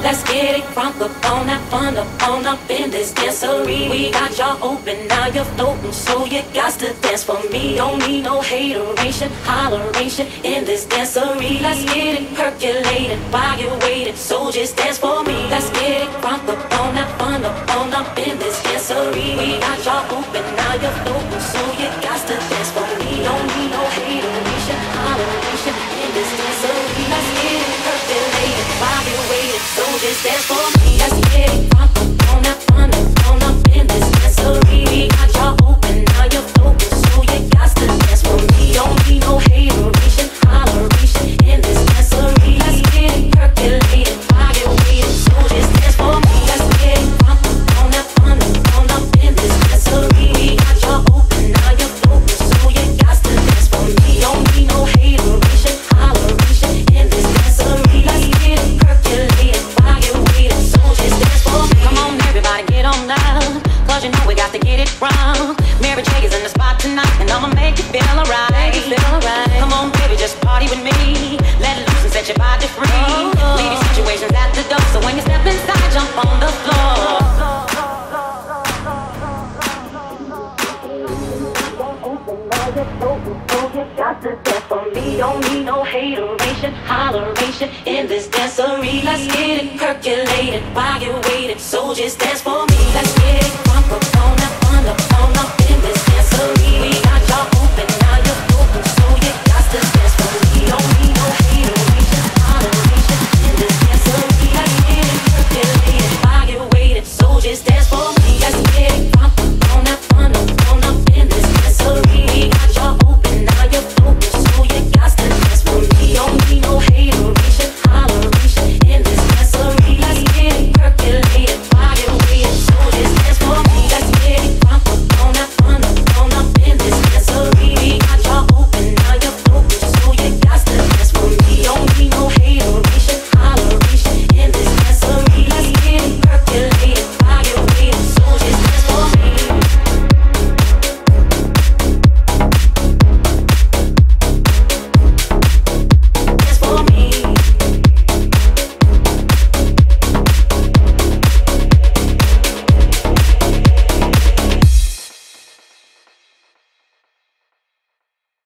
Let's get it crunk up on that fun up in this dancery. We got y'all open, now you're floating, so you got to dance for me. Don't need no hateration, holleration in this dancery. Let's get it percolated while you're waiting, so just dance for me. Let's get it crunk up on that fun up in this dancery. We got y'all open, now you're floating, so you got to dance for me. Don't need no hateration, holleration in this dancery. Let's get it percolated while you're waiting, so just dance for me. Let's get it crunk up on that fun up in this dancery. We got y'all open, now you're floating, so you got to dance for me. Don't need no hateration, holleration in this dancery. Let's get it percolated while you're waiting, so just dance for me. Let's get it crunk up on that fun up in this dancery. We got y'all open, now you're floating, so you got to dance for me. Don't need no hateration, holleration in this dancery. Let's get it percolated while you're waiting, so just dance for me. Come on, everybody, get on down, 'cause you know we got to get it wrong. Mary J is in the spot tonight, and I'ma make you feel alright. Come on, baby, just party with me. Let loose and set your body free. Leave your situations at the door, so when you step inside, jump on the floor. Got to dance for me. Don't need no hateration, holleration in this dancery. Let's get it percolated while you're waiting, so just dance for me. Let's get it crunk up on that fun up